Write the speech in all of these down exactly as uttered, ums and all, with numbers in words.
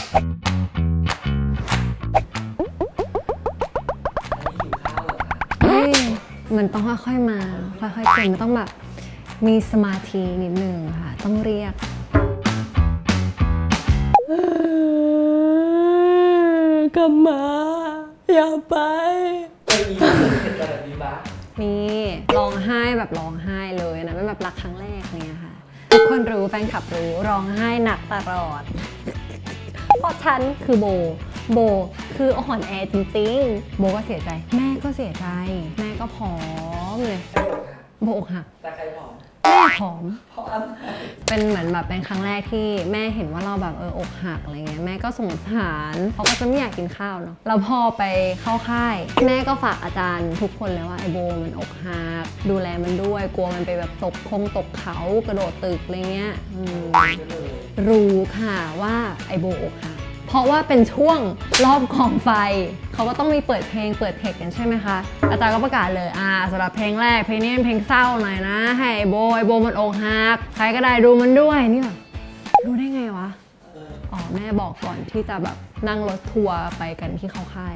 มันต้องค่อยๆมาค่อยๆเก่งมันต้องแบบมีสมาธินิดนึงค่ะต้องเรียกกลับมาอย่าไปมีเหตุการณ์แบบนี้ปะมีร้องไห้แบบร้องไห้เลยนะเป็นแบบรักครั้งแรกเนี่ยค่ะทุกคนรู้แฟนคลับรู้ร้องไห้หนักตลอดเพราะฉันคือโบโบคืออ่อนแอจริงๆโบก็เสียใจแม่ก็เสียใจแม่ก็ผอมเลยโบอกหักแต่ใครผอมแม่ผอมเป็นเหมือนแบบเป็นครั้งแรกที่แม่เห็นว่าเราแบบเอออกหักอะไรเงี้ยแม่ก็สงสารเขาก็จะไม่อยากกินข้าวเนาะแล้วพอไปเข้าค่ายแม่ก็ฝากอาจารย์ทุกคนเลยว่าไอโบมันอกหักดูแลมันด้วยกลัวมันไปแบบตกคงตกเขากระโดดตึกอะไรเงี้ยรู้ค่ะว่าไอโบอกหักเพราะว่าเป็นช่วงรอบกองไฟเขาก็ต้องมีเปิดเพลงเปิดเทคกันใช่ไหมคะอาจารย์ก็ประกาศเลยอ่าสำหรับเพลงแรกเพลงนี้เป็นเพลงเศร้าหน่อยนะให้ไอโบไอโบมันอกหักใครก็ได้ดูมันด้วยนี่แบบรู้ได้ไงวะอ๋อแม่บอกก่อนที่จะแบบนั่งรถทัวร์ไปกันที่เขาค่าย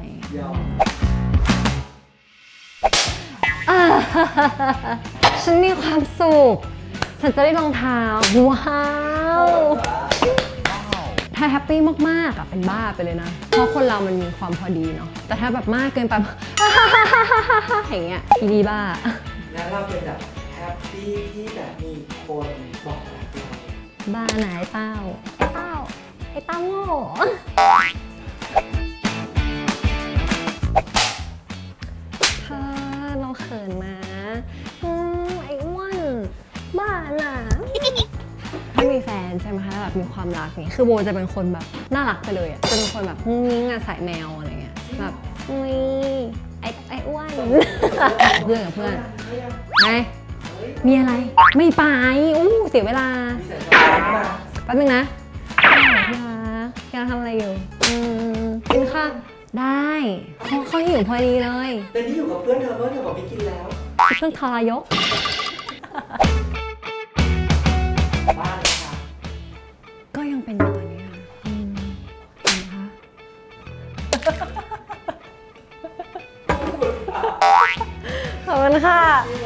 ฉันมีความสุขฉันจะได้รองเท้าว้าวถ้าแฮปปี้มากๆอะเป็นบ้าไปเลยนะเพราะคนเรามันมีความพอดีเนาะแต่ถ้าแบบมากเกินไปอย่างเงี้ยอีดีบ้าแล้วเราเป็นแบบแฮปปี้ที่แบบมีคนบอกรักเราบ้าไหนเต้าเต้าไอ้เต้าโง่ถ้าเราเขินนะไอ้อ้วนบ้าน่ะถ้ามีแฟนใช่ไหมคะแบบมีความรักนี่คือโบจะเป็นคนแบบน่ารักไปเลยอ่ะจะเป็นคนแบบงุ้งงิ้งอ่ะสายแมวอะไรเงี้ยแบบอุ้ยไอ้ไอ้อ้วนเพื่อนกับเพื่อนไงมีอะไรไม่ไปอู้เสียเวลาแป๊บนึงนะพี่รักพี่รักทำอะไรอยู่อืมกินข้าวได้เขาเขาหิวพอดีเลยแต่นี่อยู่กับเพื่อนเธอเพื่อนเธอบอกไม่กินแล้วเพื่อนทรยศบ้านค่ะก็ยังเป็นอยู่ตอนนี้ค่ะอืมนะคะขอบคุณค่ะ